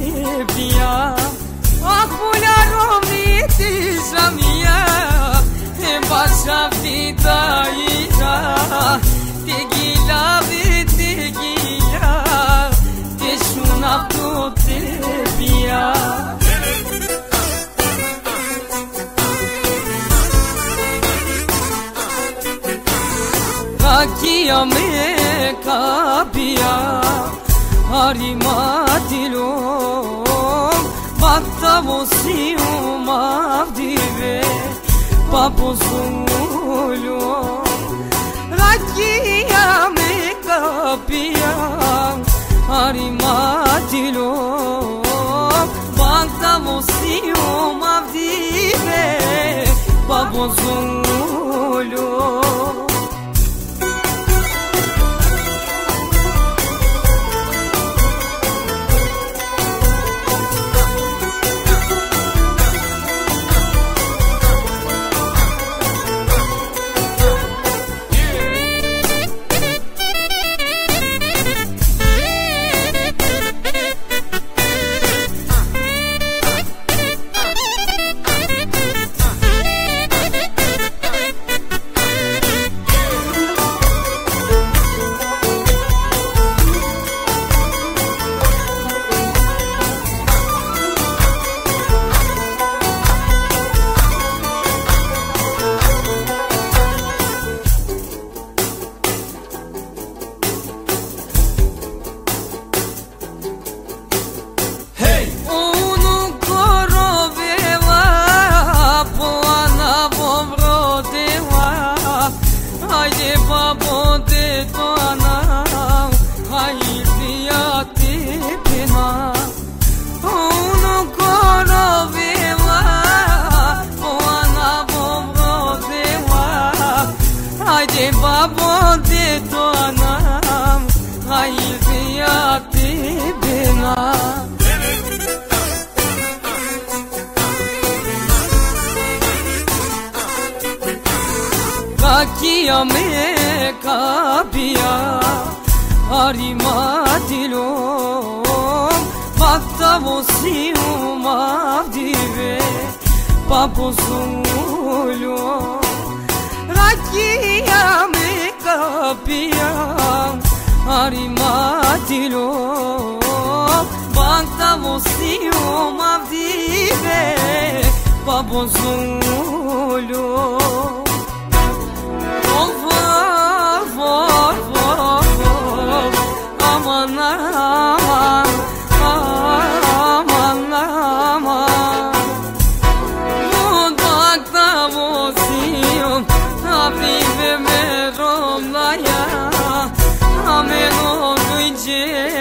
bia Acula romiti jamia E basha vida ira Te gila te gila Te shuna te bia Kia me kapia Arimatilom Bakta vosium avdive Papozulom Rakia me kapia Arimatilom Bakta vosium avdive Papozulom Kia me kapia Arimatilom Bakta vosium avdive Papozulom Rakia me kapia Arimatilom Bakta vosium avdive Papozulom Aman aman, aman aman Dudakta vosium Habibe me romlaya Amen o duyce